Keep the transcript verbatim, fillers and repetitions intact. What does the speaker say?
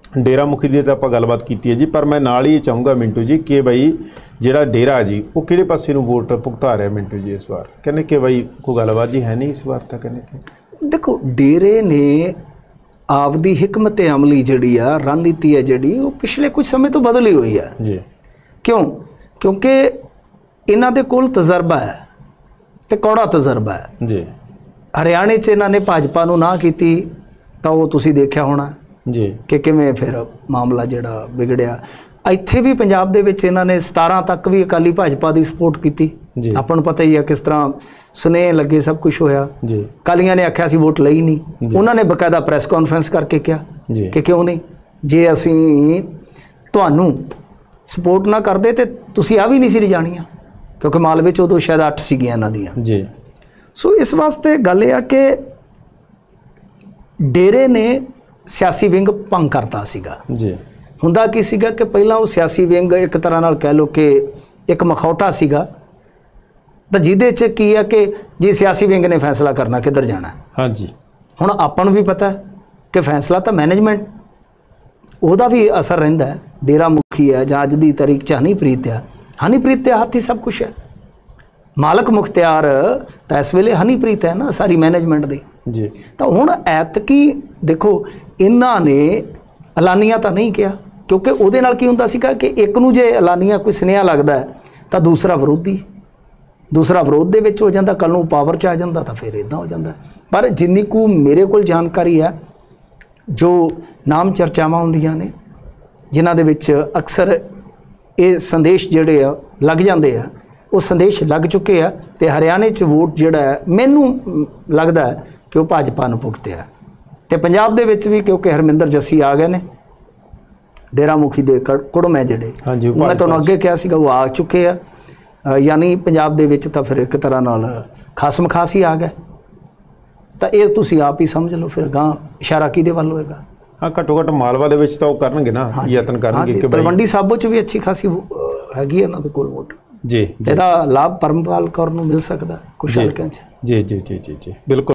डेरा मुखी की तो आप गलबात की है जी, पर मैं नाल ही चाहूँगा मिंटू जी कि बई जिहड़ा डेरा जी वो किहड़े पासे नूं वोट भुगता रहा मिंटू जी इस बार? कहने कि बई कोई गलबात जी है नहीं इस बार, तो कहने कि देखो डेरे ने आपदी हिकमत अमली जिहड़ी आ रणनीति है जिहड़ी वो पिछले कुछ समय तो बदली हुई है जी। क्यों? क्योंकि इन्हां दे कोल तजर्बा है तो कौड़ा तजर्बा है जी। हरियाणे च इन्हां ने भाजपा नूं ना कीती तो वो तुसीं देखिया होना जी कि किवें फिर मामला जिहड़ा बिगड़िया। ਇੱਥੇ भी पंजाब दे विच इन्हां ने सतारह तक भी अकाली भाजपा की सपोर्ट की। ਆਪਾਂ ਨੂੰ पता ही है किस तरह सुनेह लगे सब कुछ होया जी। अकालियां ने आख्या असीं वोट लई नहीं, उन्होंने बकायदा प्रैस कॉन्फ्रेंस करके कहा कि क्यों नहीं, जे असीं तुहानूं सपोर्ट ना करते तो तुसीं आ भी नहीं सी लिजाणियां, क्योंकि मालवे च उदों शायद अठ सीगियां इन्हां दियां जी। सो इस वास्ते गल यह कि डेरे ने सियासी विंग भंग करता सीगा जी। हुंदा की सीगा कि पहला वो सियासी विंग एक तरह नाल कह लो कि एक मखौटा सीगा, तो जिहदे च की है कि जी सियासी विंग ने फैसला करना किधर जाना हाँ जी। हुण आपां नूं भी पता है कि फैसला तो मैनेजमेंट उहदा भी असर रहिंदा है। डेरा मुखी है जां अज दी तारीख च हनीप्रीत है, हनीप्रीत के हाथ ही सब कुछ है। मालक मुख्तियार तो इस वेले हनीप्रीत है ना सारी मैनेजमेंट दी जी। तो हुण ऐतकी देखो इन्हां ने ऐलानिया तो नहीं किया, क्योंकि उहदे नाल की हुंदा सीगा कि एक नूं जे ऐलानिया कोई सुनेहा लगदा है तो दूसरा विरोधी, दूसरा विरोध दे विच हो जांदा, कल नूं पावर च आ जांदा तो फिर इदां हो जांदा। पर जिन्नी को मेरे कोल जानकारी है, जो नाम चर्चावां हुंदियां ने जिन्हां दे विच अक्सर ये संदेश जिहड़े आ लग जांदे आ, वो संदेश लग चुके हैं। तो हरियाणे च वोट जिहड़ा है मैनू लगता है कि वह भाजपा नूं भुगतिया। तो पंजाब दे विच भी क्योंकि हरमिंदर जस्सी आ गए ने, डेरा मुखी दे कुड़म है जिहड़े मैं तुहानूं अगे कहा सीगा वो आ चुके हैं, यानी पंजाब दे विच तां फिर एक तरह नाल खासम खास ही आ गए। तो ये तुसीं आप ही समझ लो फिर अगां इशारा किहदे वल होएगा। हाँ घट्टो घट्ट मालवा दे विच तां ओह करनगे ना, यतन करनगे कि तलवंडी साबो च भी अच्छी खासी हैगी इन्हां दे कोल वोट जी। इसका लाभ परमपाल कौर नूं मिल सकता कुछ हल्किਆਂ 'ਚ जी जी जी जी जी बिल्कुल।